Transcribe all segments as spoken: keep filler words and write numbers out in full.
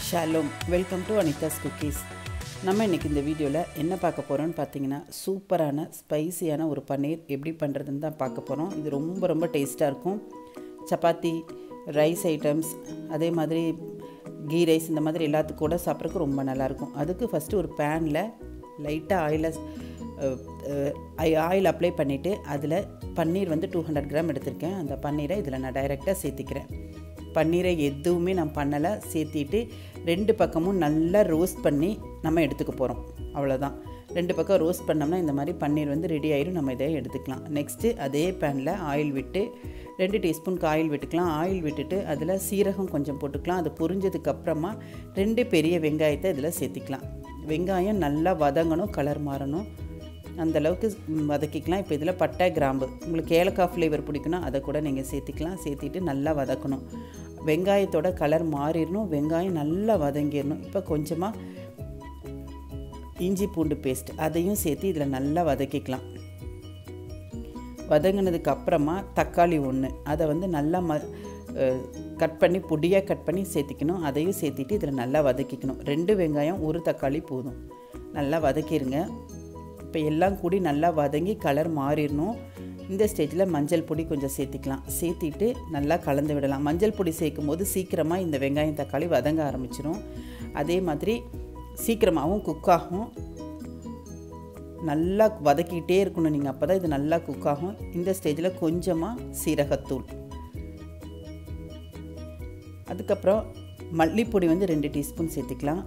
Shalom, welcome to Anitha's cookies. நம்ம இன்றைக்கி இந்த வீடியோவில் என்ன பார்க்க போகிறோம்னு பார்த்தீங்கன்னா, சூப்பரான ஸ்பைசியான ஒரு பன்னீர் எப்படி பண்ணுறதுன்னு தான் பார்க்க போகிறோம். இது ரொம்ப ரொம்ப டேஸ்ட்டாக இருக்கும். சப்பாத்தி, ரைஸ் ஐட்டம்ஸ், அதே மாதிரி கீ ரைஸ், இந்த மாதிரி எல்லாத்துக்கும் கூட சாப்பிட்றதுக்கு ரொம்ப நல்லாயிருக்கும். அதுக்கு ஃபஸ்ட்டு ஒரு பேனில் லைட்டாக ஆயிலை ஆயில் அப்ளை பண்ணிவிட்டு அதில் பன்னீர் வந்து டூ ஹண்ட்ரட் கிராம் எடுத்திருக்கேன். அந்த பன்னீரை இதில் நான் டைரெக்டாக சேர்த்திக்கிறேன். பன்னீரை எதுவுமே நான் பண்ணலை, சேர்த்திட்டு ரெண்டு பக்கமும் நல்லா ரோஸ்ட் பண்ணி நம்ம எடுத்துக்க போகிறோம். அவ்வளோதான். ரெண்டு பக்கம் ரோஸ்ட் பண்ணோம்னா இந்த மாதிரி பன்னீர் வந்து ரெடி ஆயிடும். நம்ம இதை எடுத்துக்கலாம். நெக்ஸ்ட்டு அதே பேனில் ஆயில் விட்டு ரெண்டு டீஸ்பூனுக்கு ஆயில் விட்டுக்கலாம். ஆயில் விட்டுட்டு அதில் சீரகம் கொஞ்சம் போட்டுக்கலாம். அது பொரிஞ்சதுக்கப்புறமா ரெண்டு பெரிய வெங்காயத்தை இதில் சேர்த்திக்கலாம். வெங்காயம் நல்லா வதங்கணும், கலர் மாறணும், அந்தளவுக்கு வதக்கிக்கலாம். இப்போ இதில் பட்டை, கிராம்பு, உங்களுக்கு ஏலக்காய் ஃப்ளேவர் பிடிக்குன்னா அதை கூட நீங்கள் சேர்த்திக்கலாம். சேர்த்திட்டு நல்லா வதக்கணும். வெங்காயத்தோட கலர் மாறிடணும், வெங்காயம் நல்லா வதங்கிடணும். இப்போ கொஞ்சமாக இஞ்சி பூண்டு பேஸ்ட் அதையும் சேர்த்து இதில் நல்லா வதக்கிக்கலாம். வதங்கினதுக்கு அப்புறமா தக்காளி ஒன்று, அதை வந்து நல்லா ம கட் பண்ணி பொடியாக கட் பண்ணி சேர்த்திக்கணும். அதையும் சேர்த்திட்டு இதில் நல்லா வதக்கிக்கணும். ரெண்டு வெங்காயம், ஒரு தக்காளி போதும். நல்லா வதக்கிடுங்க. இப்போ எல்லாம் கூடி நல்லா வதங்கி கலர் மாறிடணும். இந்த ஸ்டேஜில் மஞ்சள் பொடி கொஞ்சம் சேர்த்திக்கலாம். சேர்த்திட்டு நல்லா கலந்து விடலாம். மஞ்சள் பொடி சேர்க்கும் போது சீக்கிரமாக இந்த வெங்காயம் தக்காளி வதங்க ஆரம்பிச்சிடும். அதே மாதிரி சீக்கிரமாகவும் குக் ஆகும். நல்லா வதக்கிட்டே இருக்கணும் நீங்கள், அப்போ தான் இது நல்லா குக் ஆகும். இந்த ஸ்டேஜில் கொஞ்சமாக சீரகத்தூள், அதுக்கப்புறம் மல்லிப்பொடி வந்து ரெண்டு டீஸ்பூன் சேர்த்திக்கலாம்.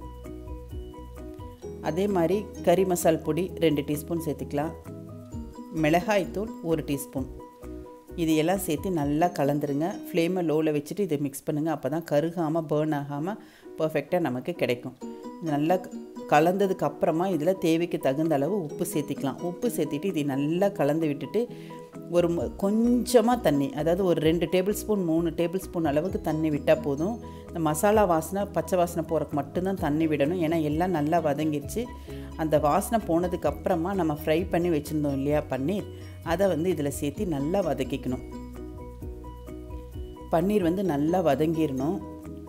அதே மாதிரி கறி மசால் பொடி ரெண்டு டீஸ்பூன் சேர்த்துக்கலாம். மிளகாய்த்தூள் ஒரு டீஸ்பூன். இது எல்லாம் சேர்த்து நல்லா கலந்துருங்க. ஃப்ளேமை லோவில் வச்சுட்டு இதை மிக்ஸ் பண்ணுங்கள். அப்போ தான் கருகாமல் பேர்ன் ஆகாமல் பர்ஃபெக்டாக நமக்கு கிடைக்கும். நல்லா கலந்ததுக்கு அப்புறமா இதில் தேவைக்கு தகுந்த அளவு உப்பு சேர்த்திக்கலாம். உப்பு சேர்த்திட்டு இதை நல்லா கலந்து விட்டுட்டு ஒரு கொஞ்சமாக தண்ணி, அதாவது ஒரு ரெண்டு டேபிள் ஸ்பூன் மூணு டேபிள் ஸ்பூன் அளவுக்கு தண்ணி விட்டால் போதும். இந்த மசாலா வாசனை, பச்சை வாசனை போகிறக்கு மட்டும்தான் தண்ணி விடணும். ஏன்னா எல்லாம் நல்லா வதங்கிடுச்சு. அந்த வாசனை போனதுக்கப்புறமா நம்ம ஃப்ரை பண்ணி வச்சுருந்தோம் இல்லையா பன்னீர், அதை வந்து இதில் சேர்த்து நல்லா வதக்கிக்கணும். பன்னீர் வந்து நல்லா வதங்கிடணும்.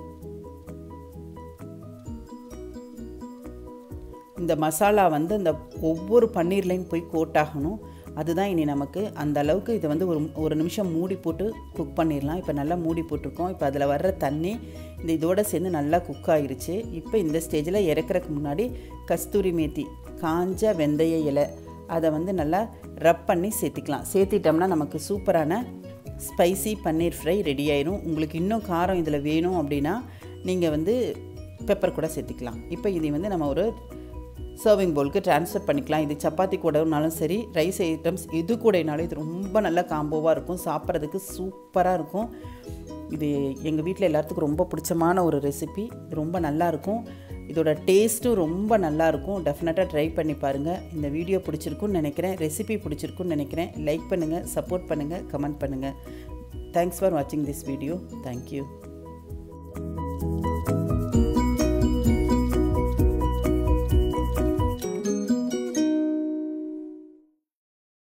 இந்த மசாலா வந்து அந்த ஒவ்வொரு பன்னீர்லையும் போய் கோட்டாகணும். அதுதான் இனி நமக்கு அந்த அளவுக்கு இதை வந்து ஒரு ஒரு நிமிஷம் மூடி போட்டு குக் பண்ணிடலாம். இப்போ நல்லா மூடி போட்டிருக்கோம். இப்போ அதில் வர்ற தண்ணி இந்த இதோடு சேர்ந்து நல்லா குக் ஆகிருச்சு. இப்போ இந்த ஸ்டேஜில் இறக்குறதுக்கு முன்னாடி கஸ்தூரி மேத்தி, காஞ்ச வெந்தய இலை, அதை வந்து நல்லா ரப் பண்ணி சேர்த்திக்கலாம். சேர்த்திட்டோம்னா நமக்கு சூப்பரான ஸ்பைசி பன்னீர் ஃப்ரை ரெடி ஆயிடும். உங்களுக்கு இன்னும் காரம் இதில் வேணும் அப்படின்னா நீங்கள் வந்து பெப்பர் கூட சேர்த்திக்கலாம். இப்போ இதை வந்து நம்ம ஒரு சர்விங் பவுலுக்கு ட்ரான்ஸ்ஃபர் பண்ணிக்கலாம். இது சப்பாத்தி கூடனாலும் சரி, ரைஸ் ஐட்டம்ஸ் எது கூடனாலும் இது ரொம்ப நல்ல காம்போவாக இருக்கும். சாப்பிட்றதுக்கு சூப்பராக இருக்கும். இது எங்கள் வீட்டில் எல்லாத்துக்கும் ரொம்ப பிடிச்சமான ஒரு ரெசிபி. இது ரொம்ப நல்லாயிருக்கும். இதோட டேஸ்ட்டும் ரொம்ப நல்லாயிருக்கும். டெஃபினட்டாக ட்ரை பண்ணி பாருங்கள். இந்த வீடியோ பிடிச்சிருக்குன்னு நினைக்கிறேன், ரெசிபி பிடிச்சிருக்குன்னு நினைக்கிறேன். லைக் பண்ணுங்கள், சப்போர்ட் பண்ணுங்கள், கமெண்ட் பண்ணுங்கள். தேங்க்ஸ் ஃபார் வாட்சிங் திஸ் வீடியோ. தேங்க்யூ.